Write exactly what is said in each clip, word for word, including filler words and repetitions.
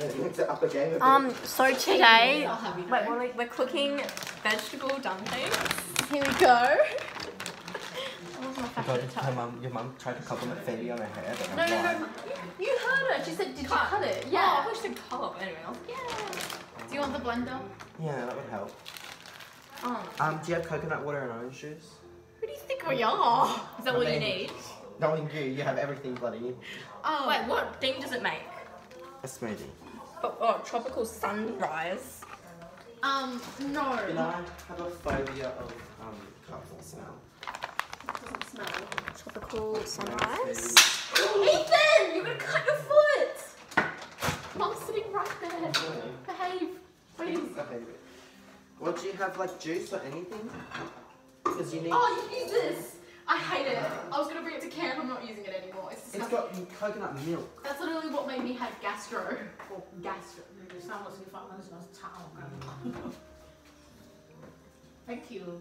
Um, so today, wait, we're, we're cooking vegetable dumplings. Here we go. Her mum, your mum tried to compliment Phoebe on her hair. But no, no, no, no. You, you heard her. She said, did cut. you cut it? Yeah. Oh, I wish to cut up anyway. I was like, yeah. Do you want the blender? Yeah, that would help. Oh. Um, do you have coconut water and orange juice? Who do you think we are? Is that what you need? Not you, you have everything bloody. Oh. Wait, what thing does it make? A smoothie. Oh, oh, tropical sunrise. Um, no. And I have a phobia of um cups that smell. It doesn't smell. Tropical sunrise. Ethan, you're gonna cut your foot. Mom's sitting right there. Behave, please. Well, do you have like juice or anything? Because you need. Oh, you use this. I hate it. I was gonna bring it to Cam. I'm not using it anymore. It's, it's got coconut milk. That's literally what made me have gastro. Or gastro. Thank you.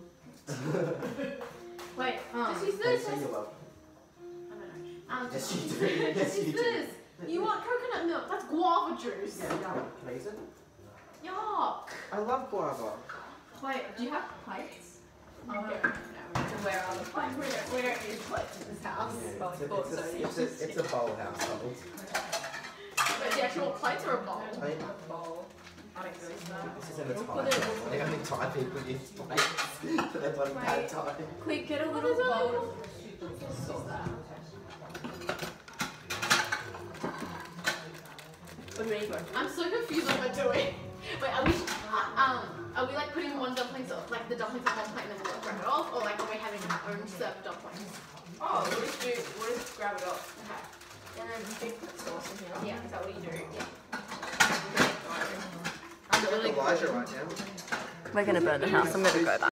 Wait, um, just use this. Say you love. I don't know. Um, yes, you do. Yes, just you use do. this. You want coconut milk? That's guava juice. Yeah, yeah. Can I use it? Yuck. I love guava. Wait, do you have plates? Oh, no. No, where are the plates? We don't, we don't use plates in this house. Yeah, oh, it's, a, thought it's, so. a, it's, a, it's a bowl household. But the actual plates or a bowl? I mean, a bowl. I don't really start. This isn't a We'll time. The only time people use plates for their bloody bad time. Quick, get a little bowl. Sort that. What do we go? I'm so confused what we're doing. Wait, are we, uh, um, are we like putting one dumpling, so like the dumplings on one plate and then we'll grab it off, or like are we having our own served dumplings? Oh, we'll just do, we'll just grab it off. Okay. And then you put sauce in here. Yeah, is that what you do? Yeah. I'm really Elijah right now. We're gonna burn the house. I'm gonna go back.